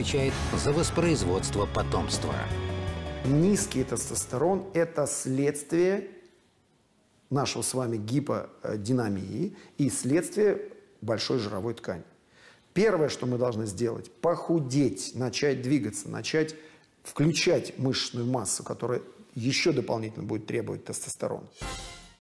отвечает за воспроизводство потомства. Низкий тестостерон – это следствие нашего с вами гиподинамии и следствие большой жировой ткани. Первое, что мы должны сделать – похудеть, начать двигаться, начать включать мышечную массу, которая еще дополнительно будет требовать тестостерона.